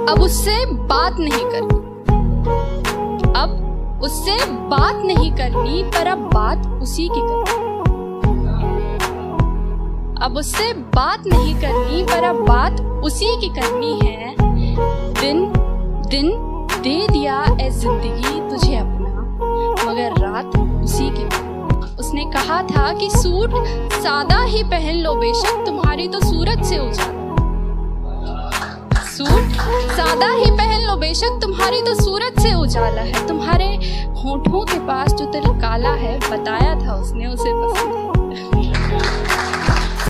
अब उससे बात नहीं करनी, अब उससे बात नहीं करनी, पर अब बात उसी की करनी। अब उससे बात नहीं करनी, पर अब बात उसी की करनी है। दिन दिन दे दिया ए जिंदगी तुझे अपना, मगर रात उसी की। उसने कहा था कि सूट सादा ही पहन लो बेशक, तुम्हारी तो सूरत से उजाला। सूट सादा ही पहन लो बेशक, तुम्हारी तो सूरत से उजाला है। तुम्हारे होठों के पास जो तिल काला है, बताया था उसने उसे पसंद है।